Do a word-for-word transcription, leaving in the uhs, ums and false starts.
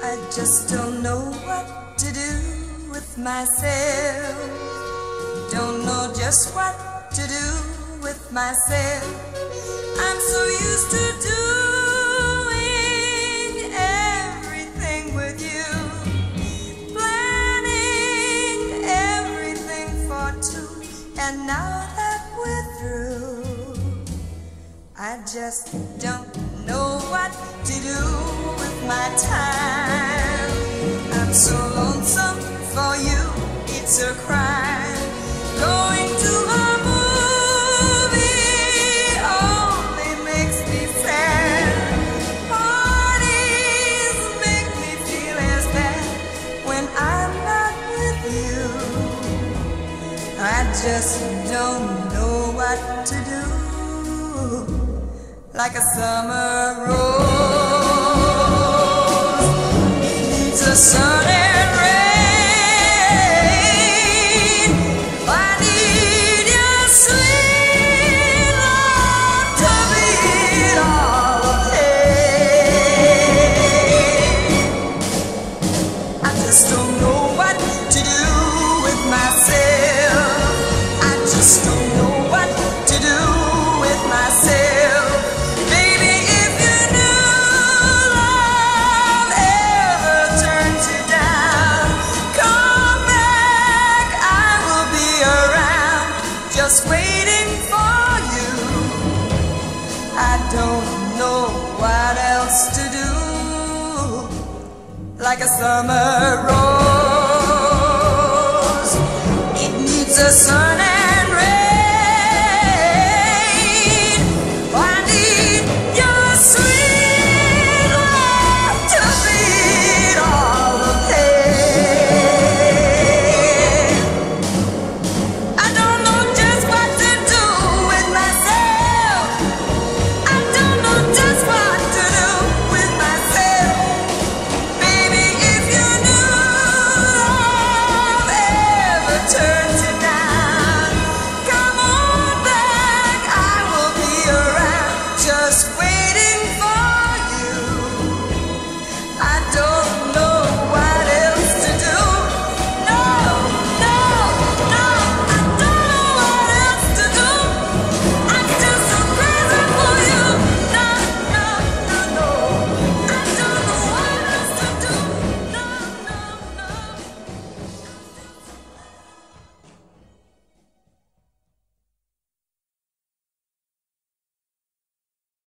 I just don't know what to do with myself. Don't know just what to do with myself. I'm so used to doing everything with you, planning everything for two, and now that we're through, I just don't know what to do with my time. I'm so lonesome for you, it's a crime. Going to a movie only makes me sad. Parties make me feel as bad when I'm not with you. I just don't know what to do. Like a summer rose needs a sun and rain. I need your sweet love to beat all the pain. I just don't know what to do with myself. I just don't know what to do with myself. Just waiting for you. I don't know what else to do. Like a summer rose, it needs a sun.